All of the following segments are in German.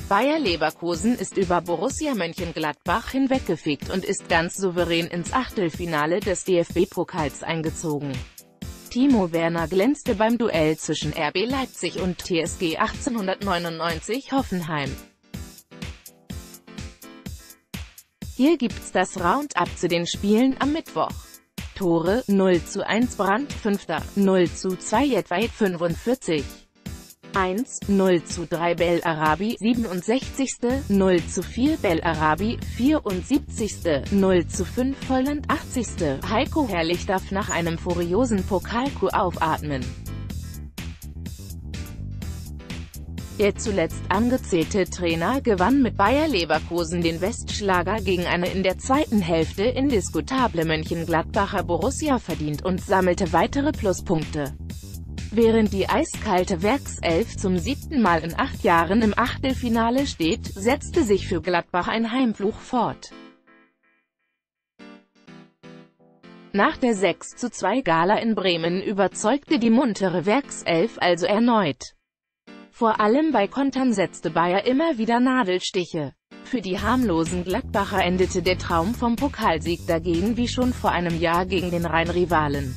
Bayer Leverkusen ist über Borussia Mönchengladbach hinweggefegt und ist ganz souverän ins Achtelfinale des DFB-Pokals eingezogen. Timo Werner glänzte beim Duell zwischen RB Leipzig und TSG 1899 Hoffenheim. Hier gibt's das Roundup zu den Spielen am Mittwoch. Tore: 0:1 Brandt 5., 0:2 Jedwai 45. 1, 0:3 Bel Arabi 67., 0:4 Bel Arabi 74., 0:5 Volland 80. Heiko Herrlich darf nach einem furiosen Pokalcoup aufatmen. Der zuletzt angezählte Trainer gewann mit Bayer Leverkusen den Westschlager gegen eine in der zweiten Hälfte indiskutable Mönchengladbacher Borussia verdient und sammelte weitere Pluspunkte. Während die eiskalte Werkself zum 7. Mal in 8 Jahren im Achtelfinale steht, setzte sich für Gladbach ein Heimfluch fort. Nach der 6:2 Gala in Bremen überzeugte die muntere Werkself also erneut. Vor allem bei Kontern setzte Bayer immer wieder Nadelstiche. Für die harmlosen Gladbacher endete der Traum vom Pokalsieg dagegen wie schon vor einem Jahr gegen den Rhein-Rivalen.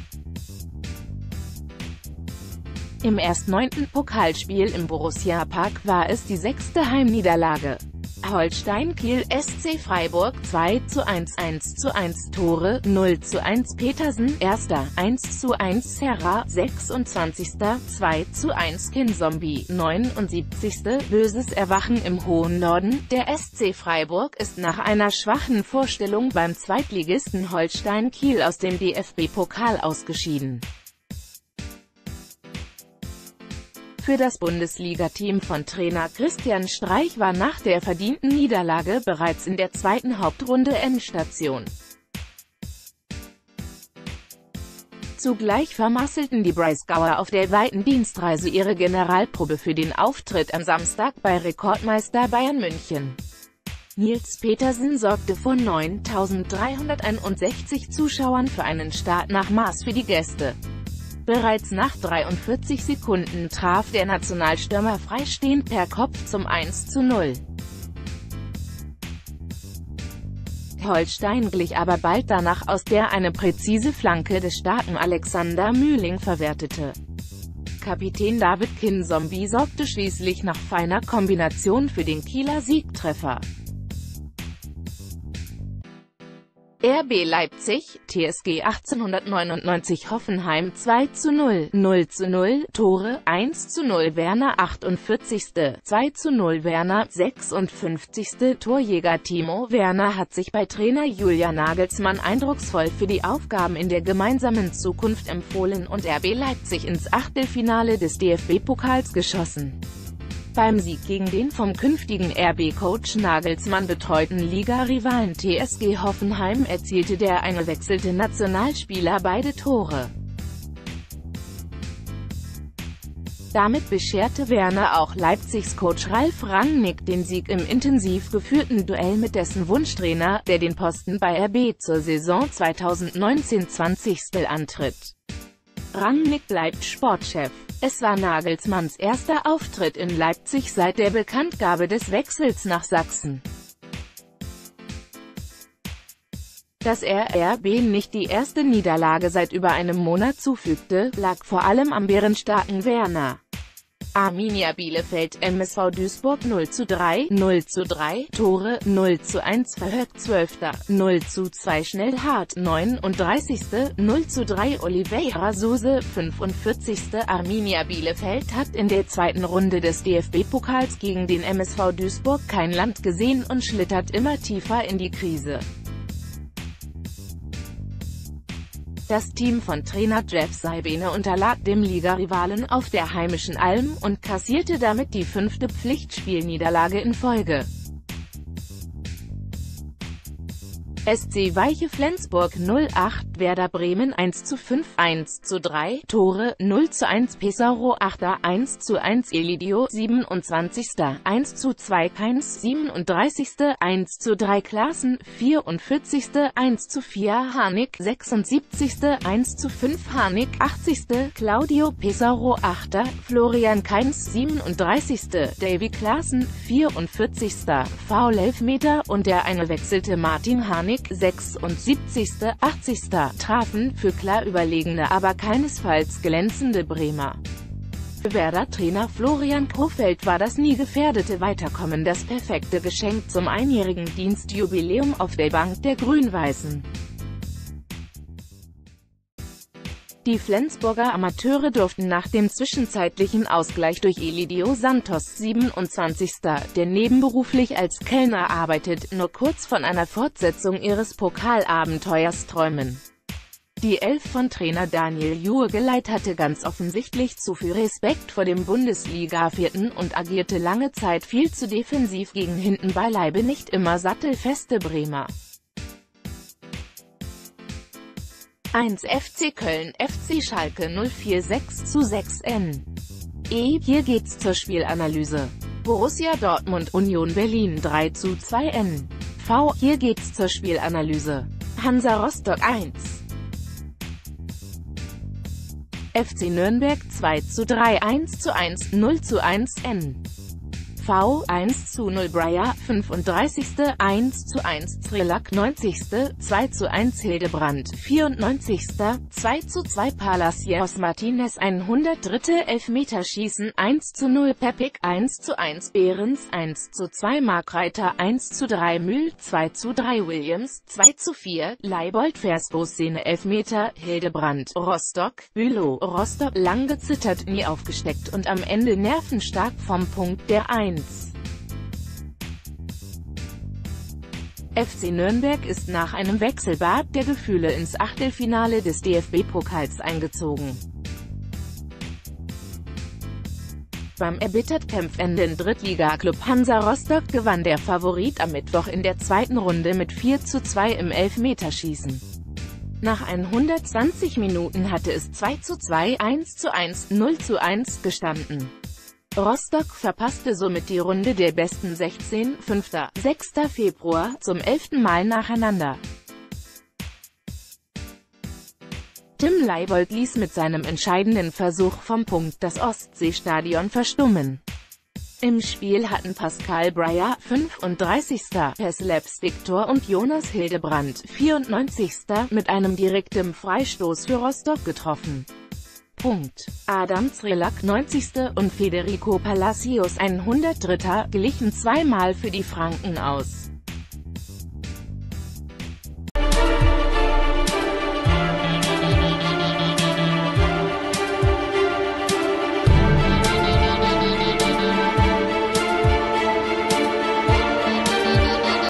Im erst 9. Pokalspiel im Borussia-Park war es die 6. Heimniederlage. Holstein Kiel SC Freiburg 2:1 1:1 Tore: 0:1 Petersen 1., 1:1 Serra 26. 2:1 Kinzombie 79. Böses Erwachen im hohen Norden. Der SC Freiburg ist nach einer schwachen Vorstellung beim Zweitligisten Holstein Kiel aus dem DFB-Pokal ausgeschieden. Für das Bundesliga-Team von Trainer Christian Streich war nach der verdienten Niederlage bereits in der zweiten Hauptrunde Endstation. Zugleich vermasselten die Breisgauer auf der weiten Dienstreise ihre Generalprobe für den Auftritt am Samstag bei Rekordmeister Bayern München. Nils Petersen sorgte vor 9.361 Zuschauern für einen Start nach Maß für die Gäste. Bereits nach 43 Sekunden traf der Nationalstürmer freistehend per Kopf zum 1:0. Holstein glich aber bald danach aus, der eine präzise Flanke des starken Alexander Mühling verwertete. Kapitän David Kinzombie sorgte schließlich nach feiner Kombination für den Kieler Siegtreffer. RB Leipzig, TSG 1899 Hoffenheim 2:0, 0:0, Tore: 1:0 Werner 48., 2:0 Werner 56. Torjäger Timo Werner hat sich bei Trainer Julian Nagelsmann eindrucksvoll für die Aufgaben in der gemeinsamen Zukunft empfohlen und RB Leipzig ins Achtelfinale des DFB-Pokals geschossen. Beim Sieg gegen den vom künftigen RB-Coach Nagelsmann betreuten Liga-Rivalen TSG Hoffenheim erzielte der eingewechselte Nationalspieler beide Tore. Damit bescherte Werner auch Leipzigs Coach Ralf Rangnick den Sieg im intensiv geführten Duell mit dessen Wunschtrainer, der den Posten bei RB zur Saison 2019/20 antritt. Rangnick bleibt Sportchef. Es war Nagelsmanns erster Auftritt in Leipzig seit der Bekanntgabe des Wechsels nach Sachsen. Dass er RB nicht die erste Niederlage seit über einem Monat zufügte, lag vor allem am bärenstarken Werner. Arminia Bielefeld MSV Duisburg 0:3, 0:3, Tore: 0:1 Verhoek 12., 0:2 Schnellhardt 39., 0:3 Oliveira Suse 45. Arminia Bielefeld hat in der zweiten Runde des DFB-Pokals gegen den MSV Duisburg kein Land gesehen und schlittert immer tiefer in die Krise. Das Team von Trainer Jeff Saibene unterlag dem Ligarivalen auf der heimischen Alm und kassierte damit die 5. Pflichtspielniederlage in Folge. SC Weiche Flensburg 08, Werder Bremen 1:5, 1:3, Tore 0:1 Pesaro 8, 1:1 Elidio 27, 1:2 Keins 37, 1:3 Klaassen 44, 1:4 Harnik 76, 1:5 Harnik 80, Claudio Pesaro 8, Florian Keins 37, Davy Klaassen 44, Foul-Elfmeter und der eingewechselte Martin Harnik 76., 80. trafen für klar überlegene, aber keinesfalls glänzende Bremer. Für Werder-Trainer Florian Kohfeldt war das nie gefährdete Weiterkommen das perfekte Geschenk zum einjährigen Dienstjubiläum auf der Bank der Grün-Weißen. Die Flensburger Amateure durften nach dem zwischenzeitlichen Ausgleich durch Elidio Santos 27., der nebenberuflich als Kellner arbeitet, nur kurz von einer Fortsetzung ihres Pokalabenteuers träumen. Die Elf von Trainer Daniel Jurgeleit hatte ganz offensichtlich zu viel Respekt vor dem Bundesliga-Vierten und agierte lange Zeit viel zu defensiv gegen hinten beileibe nicht immer sattelfeste Bremer. 1 FC Köln, FC Schalke 04 6:6 N. Hier geht's zur Spielanalyse. Borussia Dortmund Union Berlin 3:2 N. Hier geht's zur Spielanalyse. Hansa Rostock 1. FC Nürnberg 2:3 1:1 0:1 N. 1:0 Breyer 35. 1:1 Zrelak 90. 2:1 Hildebrand 94. 2:2 Palacios Martinez 103. Elfmeterschießen 1:0 Pepik 1:1 Behrens 1:2 Markreiter 1:3 Mühl 2:3 Williams 2:4 Leibold Versbo-Szene Elfmeter Hildebrand Rostock Bülow Rostock lang gezittert, nie aufgesteckt und am Ende nervenstark vom Punkt der 1. FC Nürnberg ist nach einem Wechselbad der Gefühle ins Achtelfinale des DFB-Pokals eingezogen. Beim erbittert kämpfenden Drittligaklub Hansa Rostock gewann der Favorit am Mittwoch in der zweiten Runde mit 4:2 im Elfmeterschießen. Nach 120 Minuten hatte es 2:2, 1:1, 0:1 gestanden. Rostock verpasste somit die Runde der besten 16, 5. 6. Februar, zum 11. Mal nacheinander. Tim Leibold ließ mit seinem entscheidenden Versuch vom Punkt das Ostseestadion verstummen. Im Spiel hatten Pascal Breyer, 35. per Slapstick-Tor und Jonas Hildebrand, 94. mit einem direktem Freistoß für Rostock getroffen. Adam Zrelak 90. und Federico Palacios 103. glichen zweimal für die Franken aus.